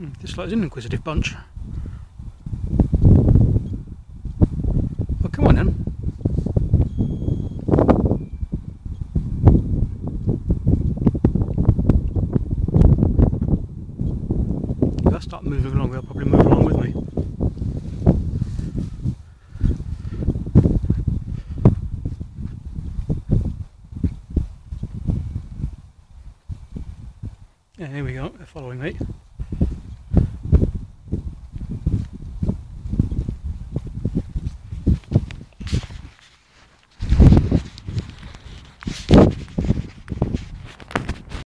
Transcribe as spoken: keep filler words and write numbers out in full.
Hmm, this like an inquisitive bunch. Well, come on then. If I start moving along, they'll probably move along with me. Yeah, here we go, they're following me.